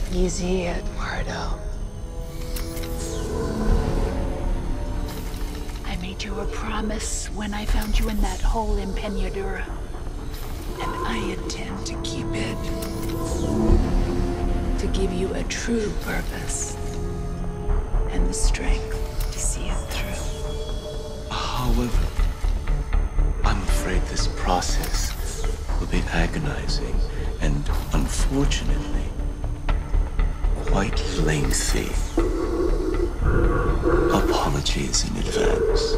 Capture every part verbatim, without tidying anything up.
Easy, Eduardo. I made you a promise when I found you in that hole in Peñadura. And I intend to keep it. To give you a true purpose. And the strength to see it through. However, I'm afraid this process will be agonizing and, unfortunately, quite lengthy. Apologies in advance.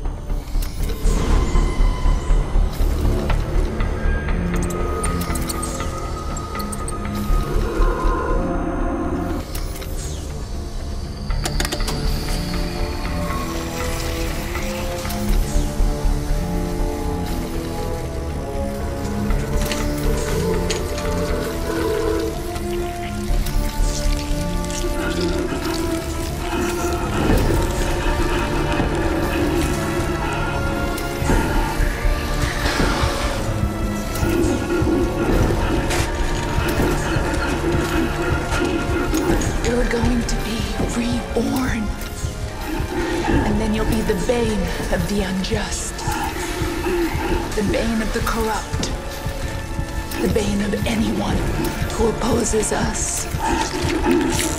You're going to be reborn. And then you'll be the Bane of the unjust. The Bane of the corrupt. The Bane of anyone who opposes us.